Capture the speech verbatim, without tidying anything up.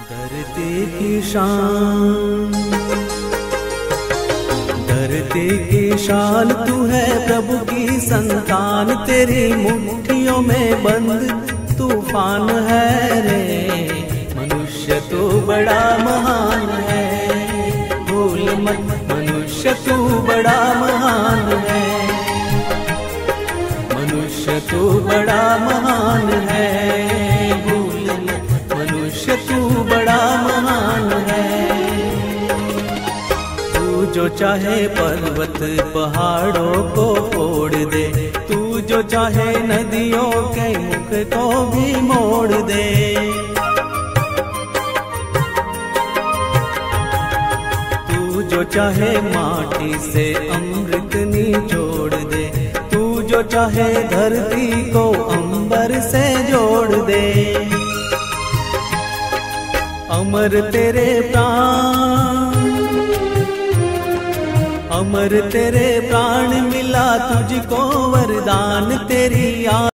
धरती की शान, धरती की शान तू है प्रभु की संतान, तेरी मुट्ठियों में बंद तूफान है रे। मनुष्य तू बड़ा महान है, भूल मत मनुष्य तू बड़ा महान है, मनुष्य तू बड़ा महान है, भूल मत मनुष्य तू बड़ा महान है। तू जो चाहे पर्वत पहाड़ों को फोड़ दे, तू जो चाहे नदियों के मुख को भी मोड़ दे। तू जो चाहे माटी से अमृत निचोड़ दे, तू जो चाहे धरती को अंबर से जोड़ दे। अमर तेरे प्राण, अमर तेरे प्राण मिला तुझको वरदान, तेरी